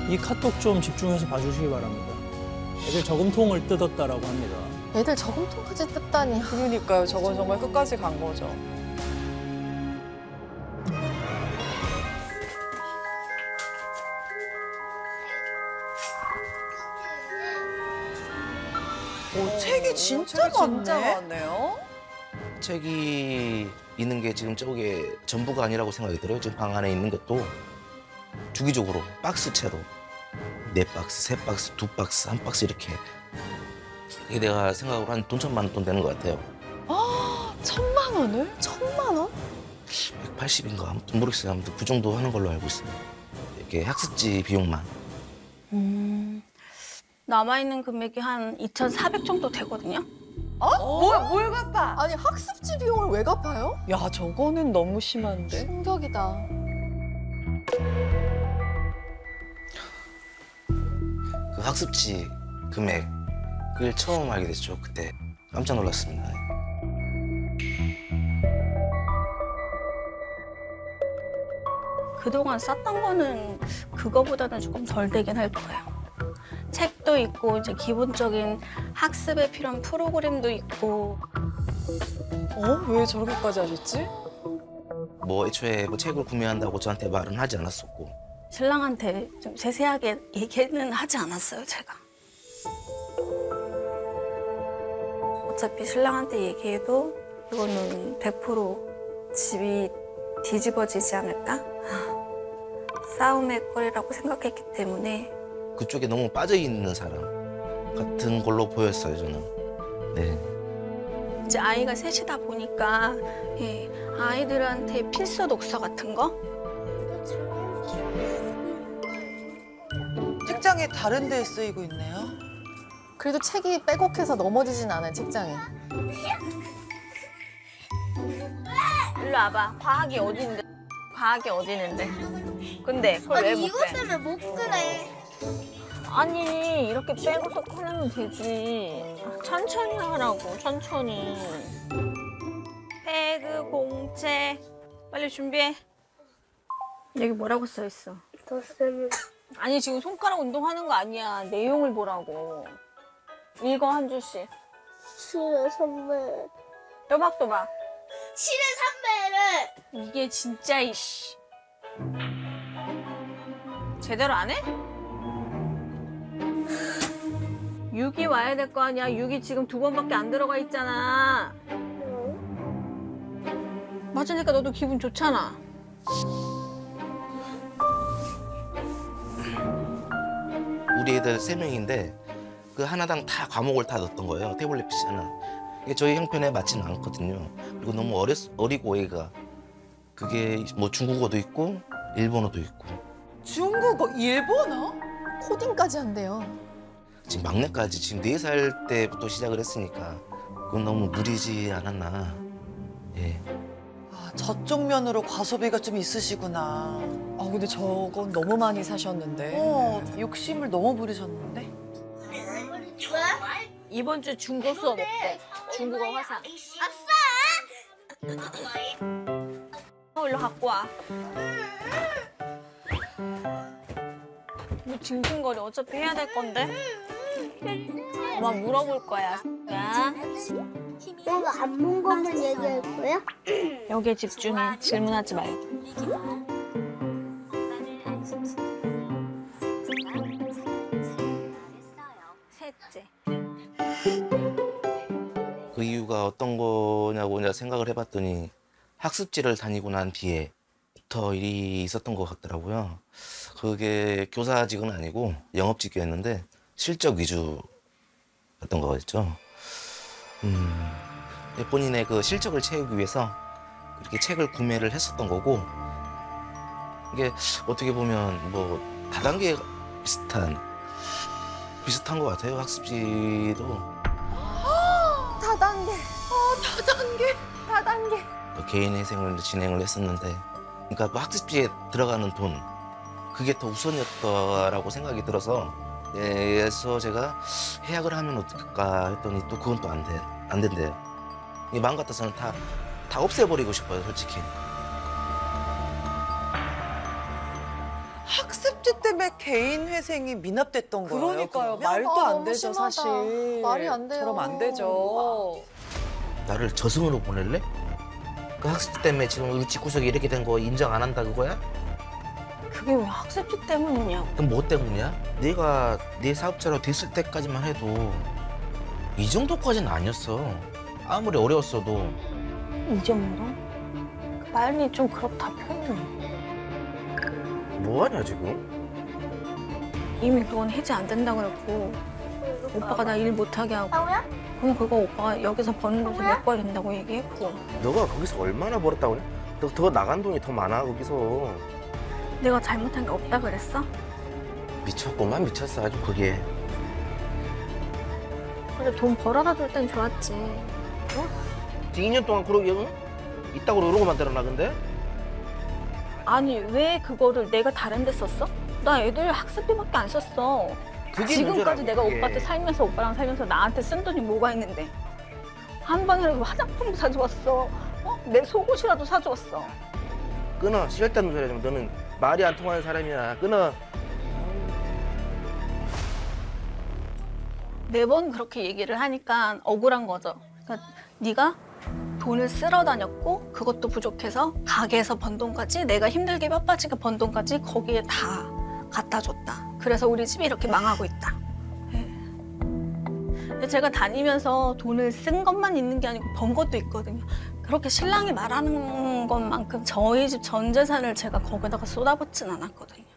이 카톡 좀 집중해서 봐주시기 바랍니다. 애들 저금통을 뜯었다라고 합니다. 애들 저금통까지 뜯다니. 그러니까요. 저건 정말 끝까지 간 거죠. 오, 책이 진짜 많네요. 책이 있는 게 지금 저게 전부가 아니라고 생각이 들어요. 지금 방 안에 있는 것도 주기적으로 박스채로 4박스, 3박스, 2박스, 1박스 이렇게. 이게 내가 생각으로 한 돈 1,000만 원 돈 되는 것 같아요. 아, 1,000만 원을? 1,000만 원? 180인가 아무튼 모르겠어요. 아무튼 그 정도 하는 걸로 알고 있어요. 이렇게 학습지 비용만. 남아있는 금액이 한 2,400 정도 되거든요. 뭘 갚아? 아니 학습지 비용을 왜 갚아요? 야, 저거는 너무 심한데? 충격이다. 그 학습지 금액 그걸 처음 알게 됐죠. 그때 깜짝 놀랐습니다. 그동안 썼던 거는 그거보다는 조금 덜 되긴 할 거예요. 책도 있고 이제 기본적인 학습에 필요한 프로그램도 있고. 왜 저렇게까지 하셨지? 뭐 애초에 뭐 책을 구매한다고 저한테 말은 하지 않았었고. 신랑한테 좀 세세하게 얘기는 하지 않았어요, 제가. 어차피 신랑한테 얘기해도 이거는 100% 집이 뒤집어지지 않을까? 싸움의 거리라고 생각했기 때문에. 그쪽에 너무 빠져 있는 사람 같은 걸로 보였어요, 저는. 네. 이제 아이가 셋이다 보니까 예, 아이들한테 필수 독서 같은 거? 책장에 다른 데에 쓰이고 있네요. 그래도 책이 빼곡해서 넘어지진 않아요, 책장에. 일로 와봐. 과학이 어디 있는데? 과학이 어디 있는데? 근데 그걸 왜 못 빼? 이것 때문에 못 끄네. 아니 이렇게 빼고서 꺼내면 되지. 천천히 하라고, 천천히. 배그 공채 빨리 준비해. 여기 뭐라고 써 있어? 덧셈을 아니 지금 손가락 운동하는 거 아니야. 내용을 보라고. 읽어 한 줄씩. 실의 선배. 또박또박. 실의 선배를 이게 진짜 이씨. 제대로 안 해? 6이 와야 될 거 아니야. 6이 지금 2번밖에 안 들어가 있잖아. 맞으니까 너도 기분 좋잖아. 우리 애들 3명인데 그 하나당 다 과목을 다 넣었던 거예요. 태블릿 PC 하나. 이게 저희 형편에 맞지는 않거든요. 그리고 너무 어리고 애가. 그게 뭐 중국어도 있고 일본어도 있고. 중국어, 일본어? 코딩까지 한대요. 지금 막내까지 지금 4살 때부터 시작을 했으니까 그건 너무 무리지 않았나. 예. 아, 저쪽 면으로 과소비가 좀 있으시구나. 근데 저건 너무 많이 사셨는데. 욕심을 너무 부리셨는데? 이번 주 중고 수업 없대. 중국어 화상. 일로 갖고 와. 뭐 징징거려. 어차피 해야 될 건데. 엄마 물어볼 거야. 야. 내가 안 본 것만 얘기할 거야? 여기에 집중해. 질문하지 말고. 셋째. 그 이유가 어떤 거냐고 이제 생각을 해봤더니 학습지를 다니고 난 뒤에부터 일이 있었던 것 같더라고요. 그게 교사직은 아니고 영업직이었는데 실적 위주였던 거였죠. 본인의 그 실적을 채우기 위해서 이렇게 책을 구매를 했었던 거고 이게 어떻게 보면 뭐 다단계 비슷한 것 같아요. 학습지도. 다단계. 다단계. 또 개인 회생을 진행을 했었는데 그러니까 뭐 학습지에 들어가는 돈 그게 더 우선이었다라고 생각이 들어서 그래서 제가 해약을 하면 어떨까 했더니 또 그건 또 안 된대요. 이 마음 같아서는 다 없애버리고 싶어요, 솔직히. 학습지 때문에 개인 회생이 미납됐던 거예요. 그러니까요. 그러면? 말도 아, 안 너무 되죠, 심하다. 사실. 말이 안 돼요. 저러면 안 되죠. 나를 저승으로 보낼래? 그 학습지 때문에 지금 우리 집구석이 이렇게 된 거 인정 안 한다 그거야? 그게 왜 학습지 때문이냐고. 그럼 뭐 때문이야? 내가 내 사업자로 됐을 때까지만 해도 이 정도까지는 아니었어. 아무리 어려웠어도. 이 정도? 그 말이 좀 그렇다 표현해. 뭐하냐 지금? 이미 그건 해지 안 된다고 그랬고 오빠가 나 일 못하게 하고 그럼 그거 오빠가 여기서 버는 돈을 메꿔야 된다고 얘기했고 너가 거기서 얼마나 벌었다고 그래? 너 더 나간 돈이 더 많아 거기서. 내가 잘못한 게 없다 그랬어? 미쳤구만 미쳤어 아주 그게. 그래 돈 벌어다 줄 땐 좋았지. 2년 동안 그러게 응? 이따구로 이러고 만들어놔 근데? 아니 왜 그거를 내가 다른 데 썼어? 나 애들 학습비밖에 안 썼어. 그게 지금까지 문제라고, 내가 그게. 오빠한테 살면서 오빠랑 살면서 나한테 쓴 돈이 뭐가 있는데 한 번이라도 화장품도 사주었어. 어? 내 속옷이라도 사주었어. 끊어. 쓸데없는 소리 하지 마. 너는 말이 안 통하는 사람이야. 끊어. 매번 그렇게 얘기를 하니까 억울한 거죠. 그러니까 네가 돈을 쓸어 다녔고 그것도 부족해서 가게에서 번 돈까지 내가 힘들게 뼈 빠지게 번 돈까지 거기에 다 갖다 줬다. 그래서 우리 집이 이렇게 망하고 있다. 예. 근데 제가 다니면서 돈을 쓴 것만 있는 게 아니고 번 것도 있거든요. 그렇게 신랑이 말하는 것만큼 저희 집 전 재산을 제가 거기다가 쏟아붓진 않았거든요.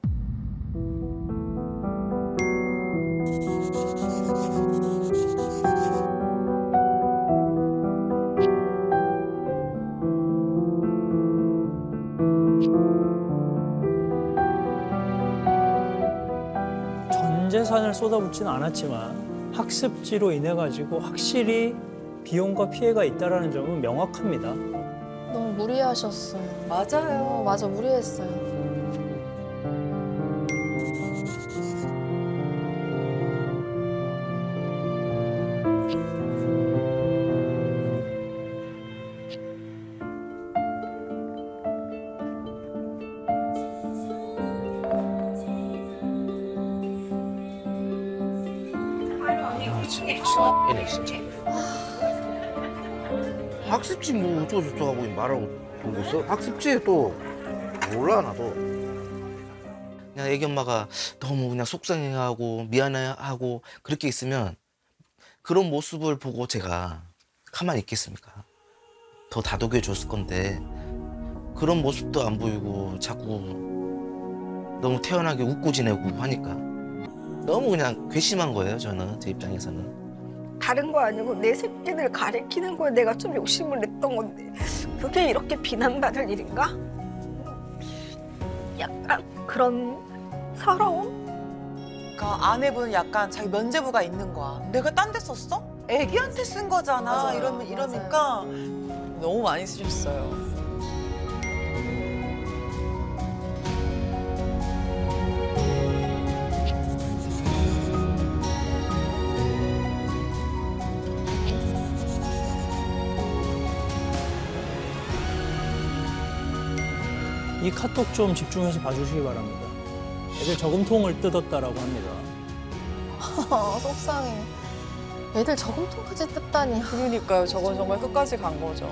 전 재산을 쏟아붓지는 않았지만 학습지로 인해 가지고 확실히 비용과 피해가 있다라는 점은 명확합니다. 너무 무리하셨어요. 맞아요. 맞아, 무리했어요. 아, 진짜 미친놈이네 진짜. 학습지 뭐 어쩌고저쩌고 하고 말하고 그러고 있어? 학습지에 또 몰라 나도. 그냥 애기 엄마가 너무 그냥 속상해하고 미안해하고 그렇게 있으면 그런 모습을 보고 제가 가만히 있겠습니까? 더 다독여 줬을 건데 그런 모습도 안 보이고 자꾸 너무 태연하게 웃고 지내고 하니까 너무 그냥 괘씸한 거예요 저는 제 입장에서는. 다른 거 아니고 내 새끼들 가리키는 거에 내가 좀 욕심을 냈던 건데 그게 이렇게 비난받을 일인가? 약간 그런 서러움? 그러니까 아내분은 약간 자기 면죄부가 있는 거야. 내가 딴 데 썼어? 애기한테 쓴 거잖아. 맞아요. 이러니까 너무 많이 쓰셨어요. 이 카톡 좀 집중해서 봐주시기 바랍니다. 애들 저금통을 뜯었다라고 합니다. 속상해. 애들 저금통까지 뜯다니. 그러니까요. 저건 정말 끝까지 간 거죠.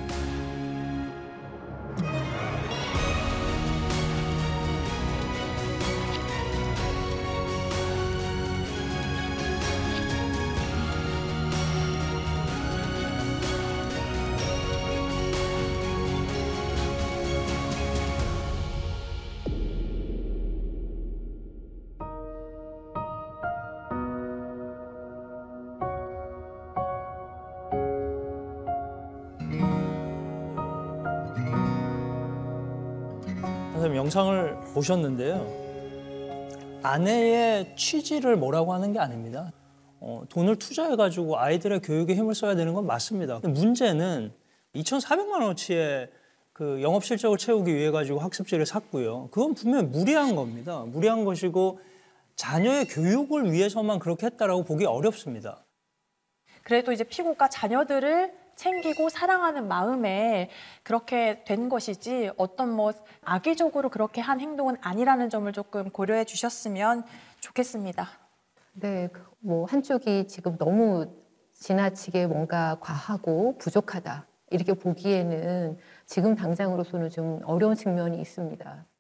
선생님 영상을 보셨는데요. 아내의 취지를 뭐라고 하는 게 아닙니다. 돈을 투자해가지고 아이들의 교육에 힘을 써야 되는 건 맞습니다. 근데 문제는 2,400만 원어치의 그 영업 실적을 채우기 위해 가지고 학습지를 샀고요. 그건 분명히 무리한 겁니다. 무리한 것이고 자녀의 교육을 위해서만 그렇게 했다라고 보기 어렵습니다. 그래도 이제 피고가 자녀들을 챙기고 사랑하는 마음에 그렇게 된 것이지 어떤 뭐 악의적으로 그렇게 한 행동은 아니라는 점을 조금 고려해 주셨으면 좋겠습니다. 네, 뭐 한쪽이 지금 너무 지나치게 뭔가 과하고 부족하다 이렇게 보기에는 지금 당장으로서는 좀 어려운 측면이 있습니다.